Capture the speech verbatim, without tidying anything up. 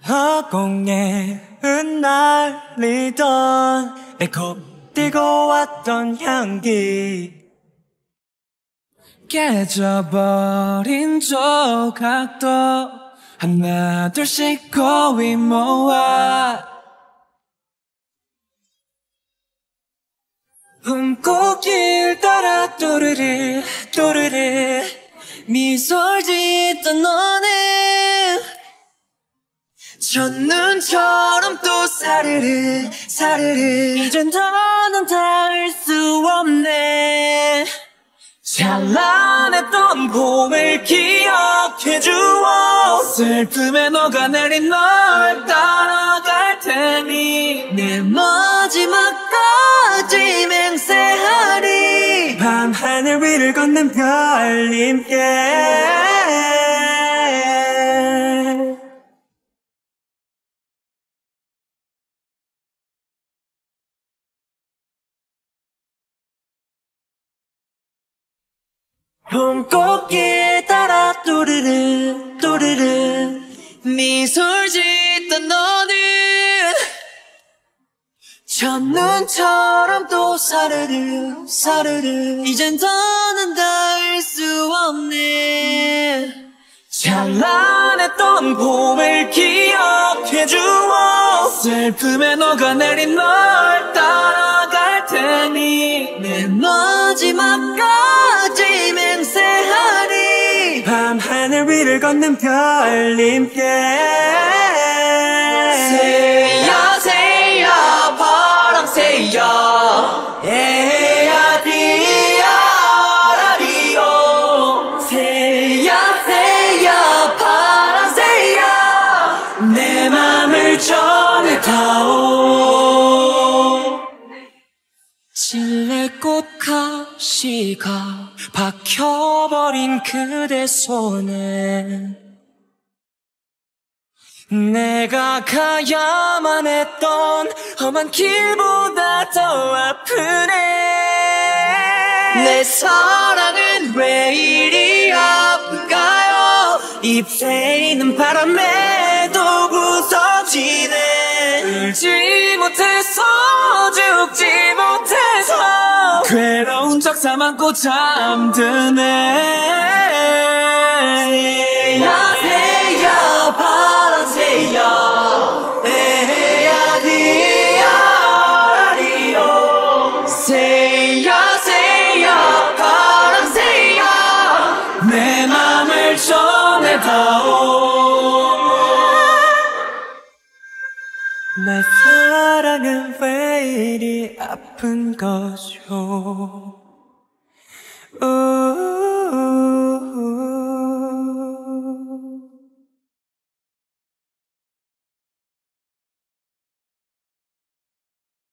허공에 흩날리던 배꼽 들고 왔던 향기 깨져버린 조각도 하나 둘씩 고이 모아 봄꽃길 따라 또르르 또르르 미소를 짓던 너는 첫눈처럼 또 사르르 사르르 이젠 더는 닿을 수 없네 찬란했던 봄을 기억해주어 슬픔에 녹아내린 널 따라갈 테니 내 마지막까지 맹세하리 밤하늘 위를 걷는 별님께 봄꽃길 따라 또르르 또르르 미소를 짓던 너는 첫눈처럼 또 사르르 사르르 이젠 더는 닿을 수 없네 찬란했던 봄을 기억해주어 슬픔에 녹아내린 널 따라갈 테니 내 마지막까지 맹세하리 밤하늘 위를 걷는 별님께 새야 새야 바람 새야 에야 디야 라디오 새야 새야 바람 새야 내 맘을 전해다오 실내꽃 가시가 박혀버린 그대 손에 내가 가야만 했던 험한 길보다 더 아프네 내 사랑은 왜 이리 아픈가요 잎새 있는 바람에도 부서지네 울지 못해서 죽지 못해서 괴로운 적삼 안고 잠드네 새야 새야 바람 새야 에야 디야 라디오 새야 새야 바람 새야 내 맘을 전해다오 내 사랑은 왜 이리 아픈 거죠 우